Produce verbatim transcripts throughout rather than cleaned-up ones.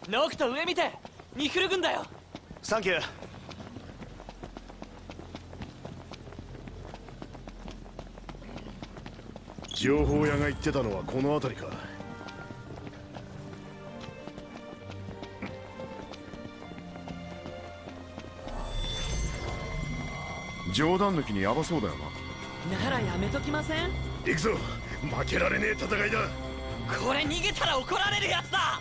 ノクト上見て。ニフル軍だよ。 サンキュー。 情報屋が言ってたのはこの辺りか。冗談抜きにヤバそうだよな。ならやめときません？ な。行くぞ。負けられねえ戦いだ。 これ逃げたら怒られるやつだ。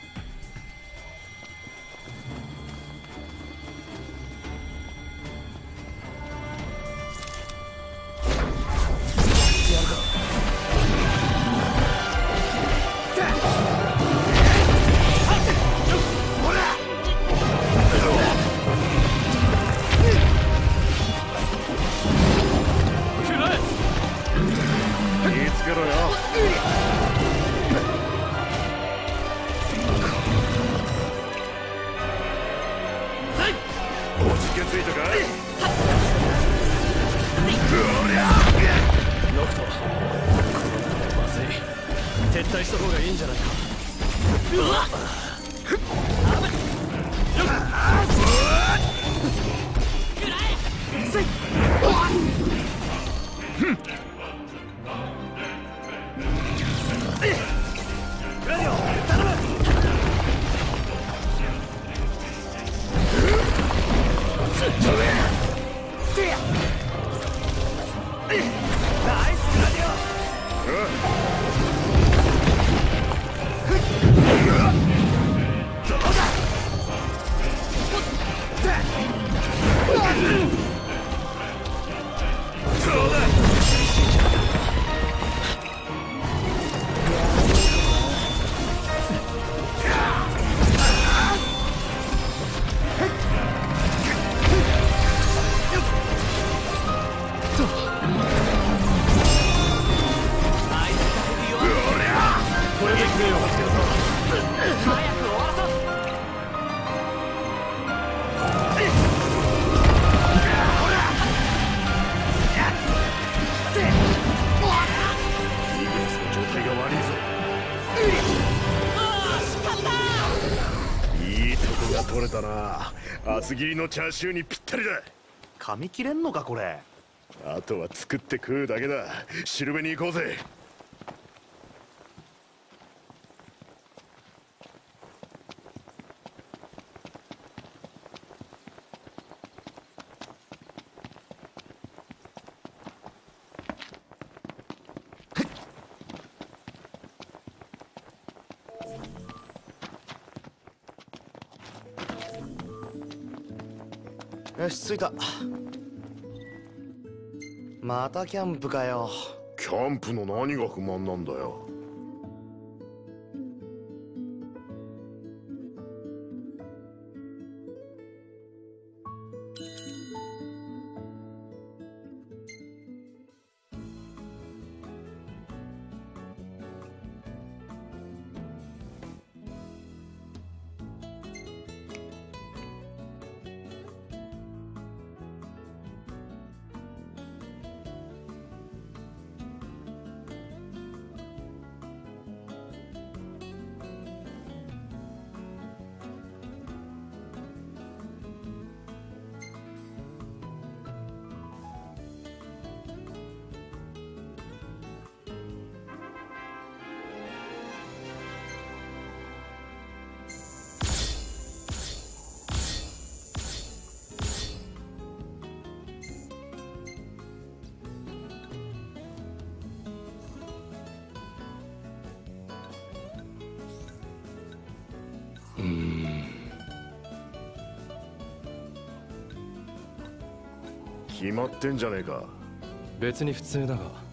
厚切りのチャーシューにぴったりだ。 噛み切れんのかこれ。 あとは作って食うだけだ。しるべに行こうぜ。 よし着いた。またキャンプかよ。 キャンプの何が不満なんだよ。決まってんじゃねえか。 別に普通だが。